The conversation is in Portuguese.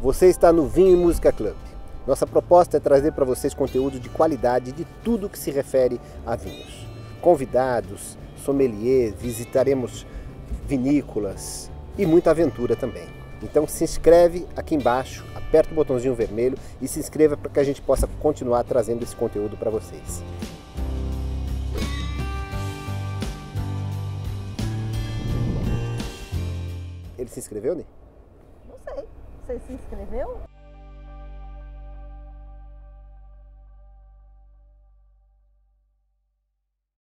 Você está no Vinho e Música Club. Nossa proposta é trazer para vocês conteúdo de qualidade de tudo que se refere a vinhos. Convidados, sommelier, visitaremos vinícolas e muita aventura também. Então se inscreve aqui embaixo, aperta o botãozinho vermelho e se inscreva para que a gente possa continuar trazendo esse conteúdo para vocês. Ele se inscreveu, Ney? Não sei. Você se inscreveu?